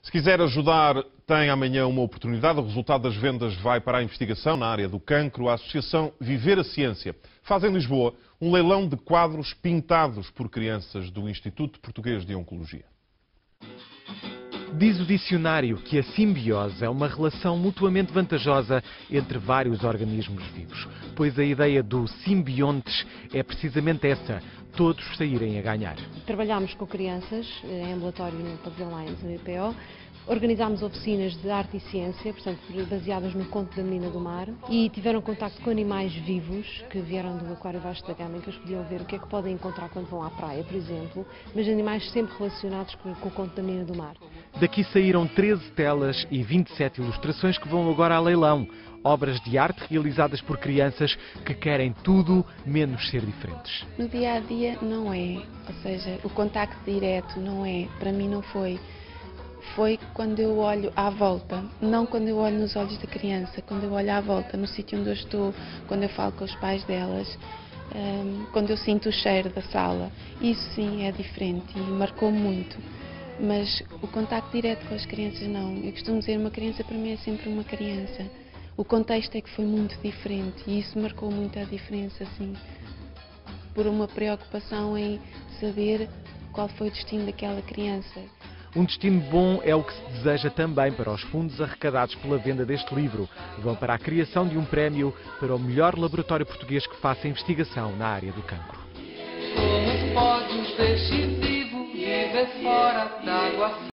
Se quiser ajudar, tem amanhã uma oportunidade. O resultado das vendas vai para a investigação na área do cancro. A Associação Viver a Ciência faz em Lisboa um leilão de quadros pintados por crianças do Instituto Português de Oncologia. Diz o dicionário que a simbiose é uma relação mutuamente vantajosa entre vários organismos vivos, pois a ideia do simbiontes é precisamente essa, todos saírem a ganhar. Trabalhámos com crianças em ambulatório no Pavilhão Lions, no IPO. Organizámos oficinas de arte e ciência, portanto, baseadas no conto da Menina do Mar, e tiveram contacto com animais vivos que vieram do Aquário Vasco da Gama, em que eles podiam ver o que é que podem encontrar quando vão à praia, por exemplo, mas animais sempre relacionados com o conto da Menina do Mar. Daqui saíram 13 telas e 27 ilustrações que vão agora a leilão. Obras de arte realizadas por crianças que querem tudo menos ser diferentes. No dia a dia não é, ou seja, o contacto direto não é, para mim não foi. Foi quando eu olho à volta, não quando eu olho nos olhos da criança, quando eu olho à volta, no sítio onde eu estou, quando eu falo com os pais delas, quando eu sinto o cheiro da sala. Isso sim é diferente e marcou muito. Mas o contacto direto com as crianças não. Eu costumo dizer, uma criança para mim é sempre uma criança. O contexto é que foi muito diferente e isso marcou muito a diferença, sim. Por uma preocupação em saber qual foi o destino daquela criança. Um destino bom é o que se deseja também para os fundos arrecadados pela venda deste livro. Vão para a criação de um prémio para o melhor laboratório português que faça investigação na área do cancro. Como pode um peixe vivo viver fora d'água?